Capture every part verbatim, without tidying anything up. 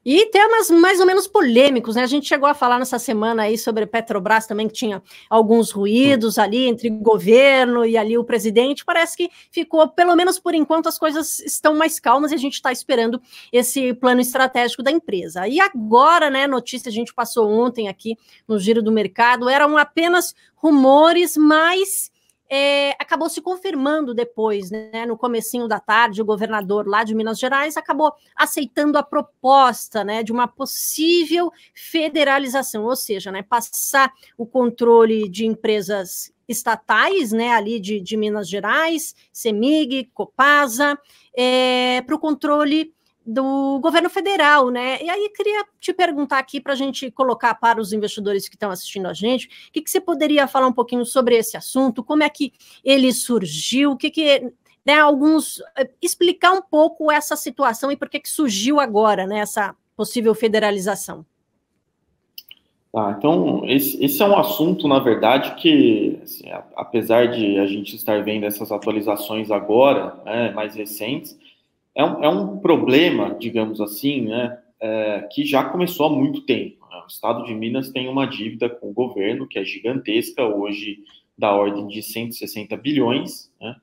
E temas mais ou menos polêmicos, né? A gente chegou a falar nessa semana aí sobre Petrobras também, que tinha alguns ruídos ali entre o governo e ali o presidente. Parece que ficou, pelo menos por enquanto, as coisas estão mais calmas e a gente está esperando esse plano estratégico da empresa. E agora, né, notícia, a gente passou ontem aqui no Giro do Mercado, eram apenas rumores, mas... É, acabou se confirmando depois, né, no comecinho da tarde, o governador lá de Minas Gerais acabou aceitando a proposta, né, de uma possível federalização, ou seja, né, passar o controle de empresas estatais, né, ali de, de Minas Gerais, CEMIG, Copasa, é, para o controle do governo federal, né? E aí queria te perguntar aqui para a gente colocar para os investidores que estão assistindo a gente, o que, que você poderia falar um pouquinho sobre esse assunto, como é que ele surgiu, o que que, né, alguns, explicar um pouco essa situação e por que que surgiu agora, né, essa possível federalização. Tá, então, esse, esse é um assunto, na verdade, que, assim, apesar de a gente estar vendo essas atualizações agora, né, mais recentes, É um, é um problema, digamos assim, né, é, que já começou há muito tempo. Né? O Estado de Minas tem uma dívida com o governo que é gigantesca, hoje da ordem de cento e sessenta bilhões, né?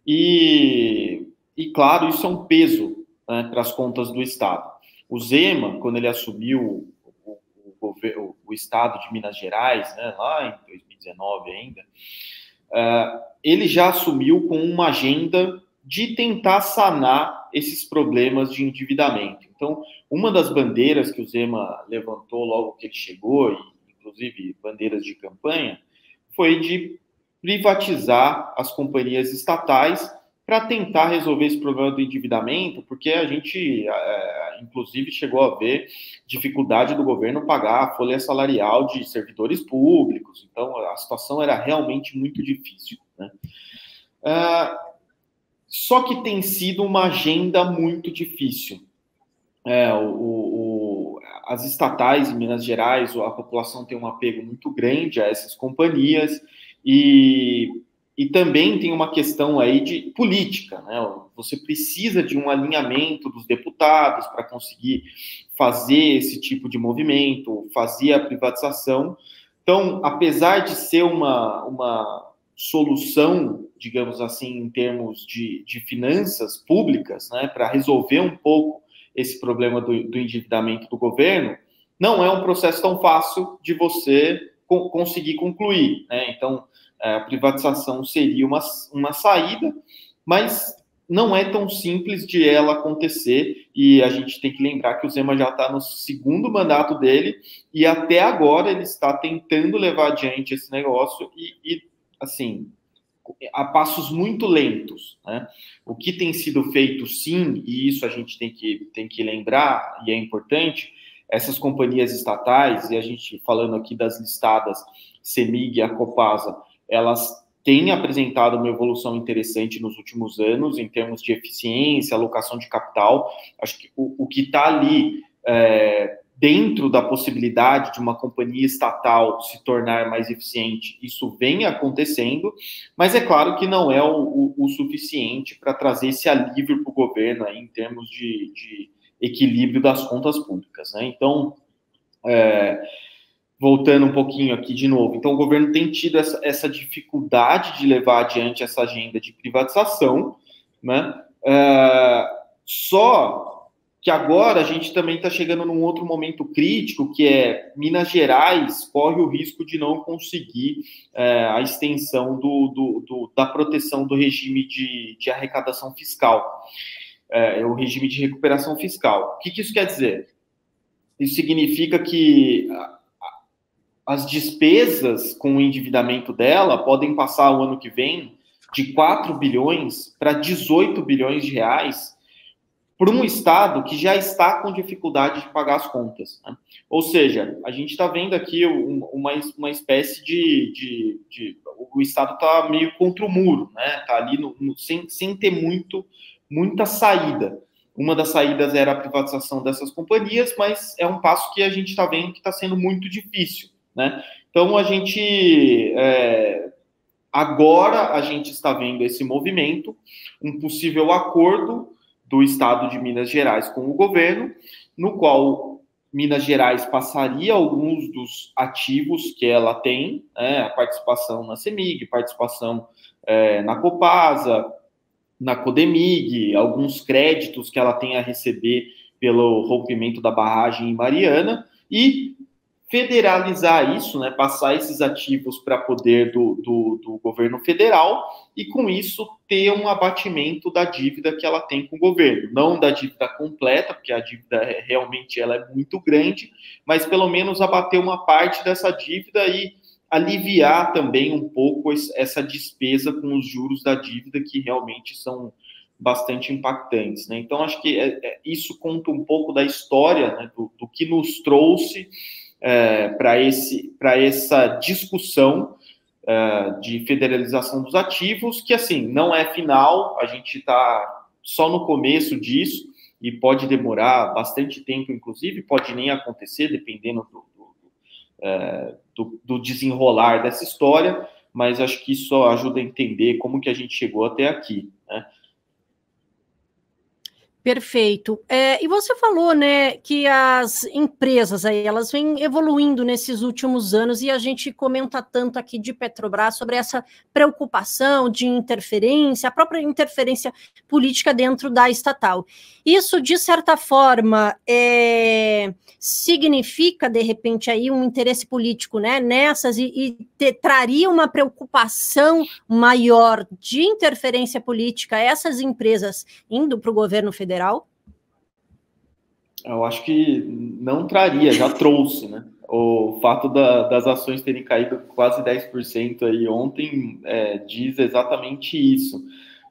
e, e, claro, isso é um peso, né, para as contas do Estado. O Zema, quando ele assumiu o, o, o, o Estado de Minas Gerais, né, lá em dois mil e dezenove ainda, é, ele já assumiu com uma agenda de tentar sanar esses problemas de endividamento. Então, uma das bandeiras que o Zema levantou logo que ele chegou, e inclusive bandeiras de campanha, foi de privatizar as companhias estatais para tentar resolver esse problema do endividamento, porque a gente, é, inclusive, chegou a ver dificuldade do governo pagar a folha salarial de servidores públicos. Então, a situação era realmente muito difícil, né? Uh, Só que tem sido uma agenda muito difícil. É, o, o, as estatais em Minas Gerais, a população tem um apego muito grande a essas companhias e, e também tem uma questão aí de política, né? Você precisa de um alinhamento dos deputados para conseguir fazer esse tipo de movimento, fazer a privatização. Então, apesar de ser uma... uma solução, digamos assim, em termos de, de finanças públicas, né, para resolver um pouco esse problema do, do endividamento do governo, não é um processo tão fácil de você co- conseguir concluir, né? Então, a privatização seria uma, uma saída, mas não é tão simples de ela acontecer, e a gente tem que lembrar que o Zema já está no segundo mandato dele, e até agora ele está tentando levar adiante esse negócio, e, e assim, a passos muito lentos, né? O que tem sido feito, sim, e isso a gente tem que, tem que lembrar, e é importante, essas companhias estatais, e a gente falando aqui das listadas CEMIG e a Copasa, elas têm apresentado uma evolução interessante nos últimos anos, em termos de eficiência, alocação de capital. Acho que o, o que está ali... É, dentro da possibilidade de uma companhia estatal se tornar mais eficiente, isso vem acontecendo, mas é claro que não é o, o, o suficiente para trazer esse alívio para o governo aí, em termos de, de equilíbrio das contas públicas, né? Então, é, voltando um pouquinho aqui de novo, então o governo tem tido essa, essa dificuldade de levar adiante essa agenda de privatização, né? É, só que agora a gente também está chegando num outro momento crítico, que é Minas Gerais corre o risco de não conseguir é, a extensão do, do, do, da proteção do regime de, de arrecadação fiscal, é, o regime de recuperação fiscal. O que, que isso quer dizer? Isso significa que as despesas com o endividamento dela podem passar o ano que vem de quatro bilhões para dezoito bilhões de reais, para um Estado que já está com dificuldade de pagar as contas, né? Ou seja, a gente está vendo aqui uma, uma espécie de, de, de... O Estado está meio contra o muro, né? Está ali no, no, sem, sem ter muito, muita saída. Uma das saídas era a privatização dessas companhias, mas é um passo que a gente está vendo que está sendo muito difícil, né? Então, a gente... É, agora, a gente está vendo esse movimento, um possível acordo do Estado de Minas Gerais com o governo, no qual Minas Gerais passaria alguns dos ativos que ela tem, né, a participação na CEMIG, participação é, na Copasa, na Codemig, alguns créditos que ela tem a receber pelo rompimento da barragem em Mariana, e federalizar isso, né, passar esses ativos para poder do, do, do governo federal, e com isso ter um abatimento da dívida que ela tem com o governo, não da dívida completa, porque a dívida realmente ela é muito grande, mas pelo menos abater uma parte dessa dívida e aliviar também um pouco essa despesa com os juros da dívida, que realmente são bastante impactantes, né? Então, acho que é, é, isso conta um pouco da história, né, do, do que nos trouxe É, para esse, para essa discussão é, de federalização dos ativos, que, assim, não é final, a gente está só no começo disso, e pode demorar bastante tempo, inclusive, pode nem acontecer, dependendo do, do, é, do, do desenrolar dessa história, mas acho que isso ajuda a entender como que a gente chegou até aqui, né? Perfeito. É, e você falou, né, que as empresas aí, elas vêm evoluindo nesses últimos anos, e a gente comenta tanto aqui de Petrobras sobre essa preocupação de interferência, a própria interferência política dentro da estatal. Isso, de certa forma, é, significa, de repente, aí um interesse político, né, nessas, e, e te, traria uma preocupação maior de interferência política a essas empresas indo para o governo federal? Eu acho que não traria, já trouxe, né? O fato da, das ações terem caído quase dez por cento aí ontem é, diz exatamente isso.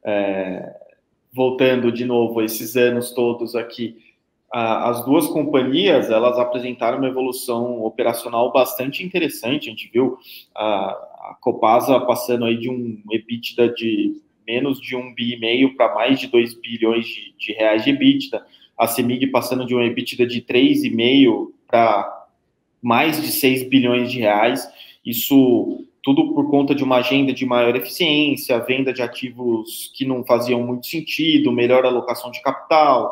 É, voltando de novo esses anos todos aqui, a, as duas companhias, elas apresentaram uma evolução operacional bastante interessante. A gente viu a, a Copasa passando aí de um EBITDA de menos de um bi e meio para mais de dois bilhões de, de reais de EBITDA, a CEMIG passando de um EBITDA de três vírgula cinco para mais de seis bilhões de reais, isso tudo por conta de uma agenda de maior eficiência, venda de ativos que não faziam muito sentido, melhor alocação de capital,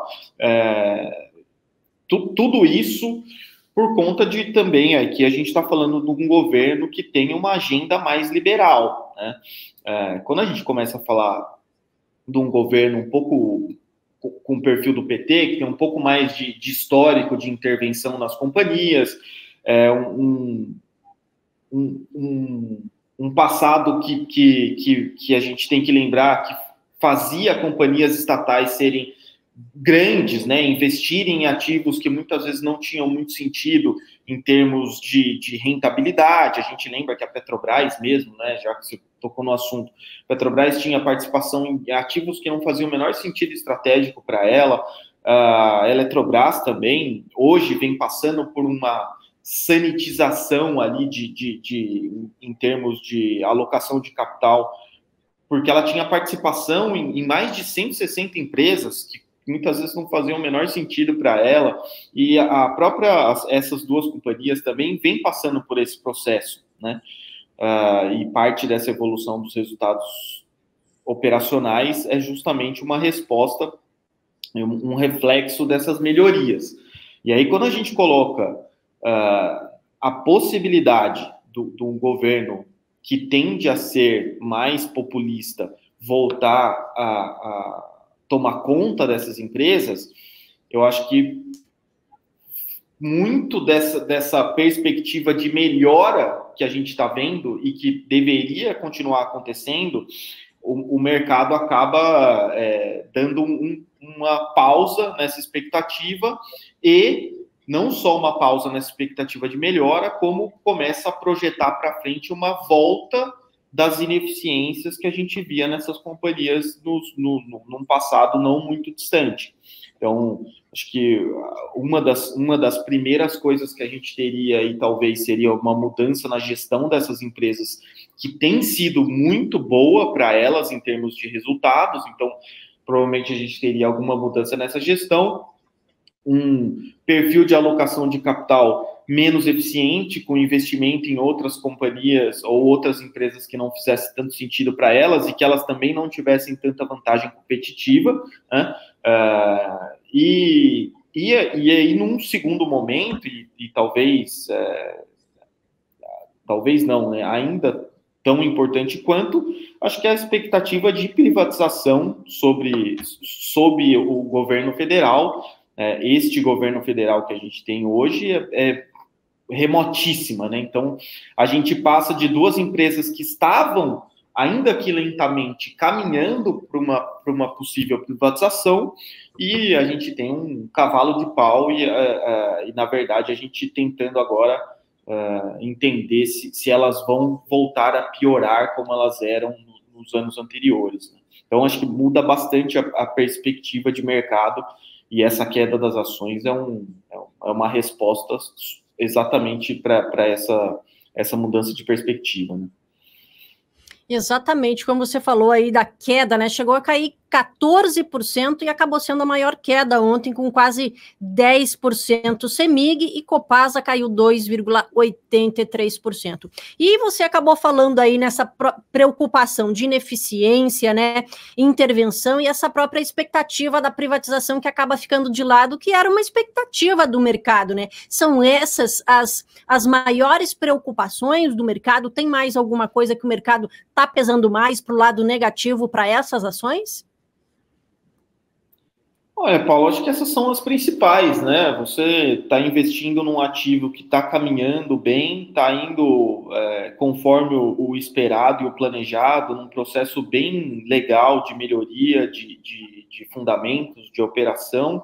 é, tu, tudo isso por conta de também, aqui a gente está falando de um governo que tem uma agenda mais liberal, né? É, quando a gente começa a falar de um governo um pouco com o perfil do P T, que tem um pouco mais de, de histórico de intervenção nas companhias, é, um, um, um, um passado que, que, que, que a gente tem que lembrar que fazia companhias estatais serem grandes, né, investirem em ativos que muitas vezes não tinham muito sentido em termos de, de rentabilidade. A gente lembra que a Petrobras mesmo, né, já que você tocou no assunto, a Petrobras tinha participação em ativos que não faziam o menor sentido estratégico para ela. A Eletrobras também, hoje, vem passando por uma sanitização ali de, de, de, em termos de alocação de capital, porque ela tinha participação em, em mais de cento e sessenta empresas que muitas vezes não faziam o menor sentido para ela, e a própria, essas duas companhias também vêm passando por esse processo, né? Uh, e parte dessa evolução dos resultados operacionais é justamente uma resposta, um, um reflexo dessas melhorias. E aí, quando a gente coloca uh, a possibilidade de um governo que tende a ser mais populista voltar a, a tomar conta dessas empresas, eu acho que muito dessa, dessa perspectiva de melhora que a gente está vendo e que deveria continuar acontecendo, o, o mercado acaba é, dando um, uma pausa nessa expectativa, e não só uma pausa nessa expectativa de melhora, como começa a projetar para frente uma volta das ineficiências que a gente via nessas companhias no, no, no, num passado não muito distante. Então, acho que uma das, uma das primeiras coisas que a gente teria aí, talvez, seria uma mudança na gestão dessas empresas, que tem sido muito boa para elas em termos de resultados. Então, provavelmente a gente teria alguma mudança nessa gestão, um perfil de alocação de capital menos eficiente, com investimento em outras companhias ou outras empresas que não fizessem tanto sentido para elas e que elas também não tivessem tanta vantagem competitiva, né? Uh, e, E, e aí, num segundo momento, e, e talvez, é, talvez não, né, ainda tão importante quanto, acho que é a expectativa de privatização sobre, sobre o governo federal. É, este governo federal que a gente tem hoje é, é remotíssima, né? Então, a gente passa de duas empresas que estavam, ainda que lentamente, caminhando para uma, para uma possível privatização, e a gente tem um cavalo de pau, e, uh, uh, e na verdade, a gente tentando agora uh, entender se, se elas vão voltar a piorar como elas eram nos anos anteriores, né? Então, acho que muda bastante a, a perspectiva de mercado, e essa queda das ações é, um, é uma resposta exatamente para essa, essa mudança de perspectiva, né? Exatamente, como você falou aí da queda, né? Chegou a cair quatorze por cento e acabou sendo a maior queda ontem, com quase dez por cento. Semig e Copasa caiu dois vírgula oitenta e três por cento. E você acabou falando aí nessa preocupação de ineficiência, né? Intervenção e essa própria expectativa da privatização que acaba ficando de lado, que era uma expectativa do mercado, né? São essas as, as maiores preocupações do mercado? Tem mais alguma coisa que o mercado está pesando mais para o lado negativo para essas ações? Olha, Paulo, acho que essas são as principais, né? Você está investindo num ativo que está caminhando bem, está indo é, conforme o, o esperado e o planejado, num processo bem legal de melhoria, de, de, de fundamentos, de operação,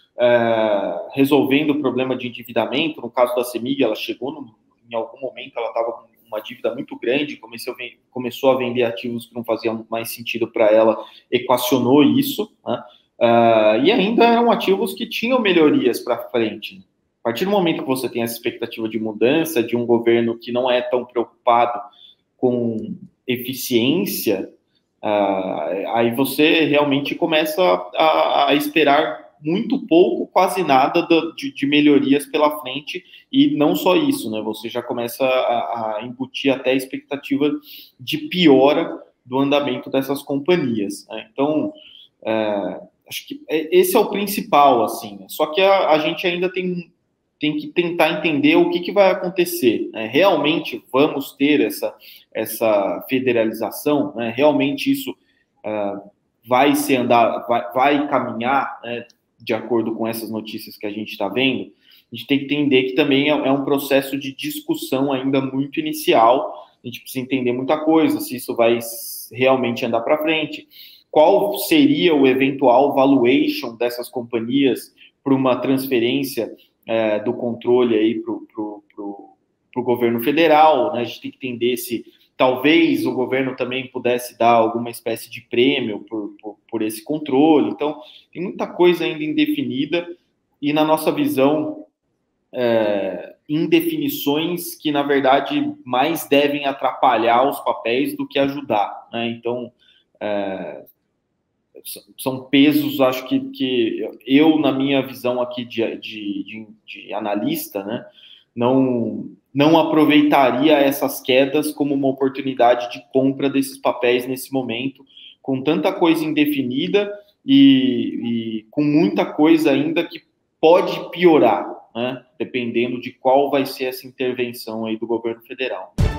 é, resolvendo o problema de endividamento. No caso da Semig, ela chegou no, em algum momento, ela estava com uma dívida muito grande, começou a, começou a vender ativos que não faziam mais sentido para ela, equacionou isso, né? Uh, e ainda eram ativos que tinham melhorias para frente. A partir do momento que você tem essa expectativa de mudança, de um governo que não é tão preocupado com eficiência, uh, aí você realmente começa a, a esperar muito pouco, quase nada de, de melhorias pela frente, e não só isso, né? Você já começa a, a embutir até a expectativa de piora do andamento dessas companhias, né? Então, uh, acho que esse é o principal, assim. Só que a, a gente ainda tem, tem que tentar entender o que, que vai acontecer, né? Realmente vamos ter essa, essa federalização, né? Realmente isso uh, vai se andar, vai, vai caminhar, né, de acordo com essas notícias que a gente está vendo. A gente tem que entender que também é, é um processo de discussão ainda muito inicial. A gente precisa entender muita coisa, se isso vai realmente andar para frente. Qual seria o eventual valuation dessas companhias para uma transferência é, do controle aí para o governo federal, né? A gente tem que entender se talvez o governo também pudesse dar alguma espécie de prêmio por, por, por esse controle. Então, tem muita coisa ainda indefinida e, na nossa visão, é, indefinições que, na verdade, mais devem atrapalhar os papéis do que ajudar, né? Então, é, são pesos, acho que, que eu, na minha visão aqui de, de, de, de analista, né, não, não aproveitaria essas quedas como uma oportunidade de compra desses papéis nesse momento, com tanta coisa indefinida e, e com muita coisa ainda que pode piorar, né, dependendo de qual vai ser essa intervenção aí do governo federal.